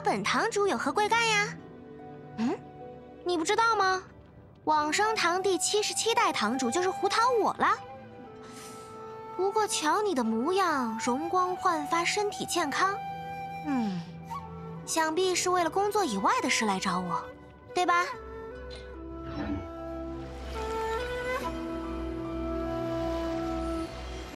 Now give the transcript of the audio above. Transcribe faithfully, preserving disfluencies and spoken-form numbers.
本堂主有何贵干呀？嗯，你不知道吗？往生堂第七十七代堂主就是胡桃我了。不过瞧你的模样，容光焕发，身体健康，嗯，想必是为了工作以外的事来找我，对吧？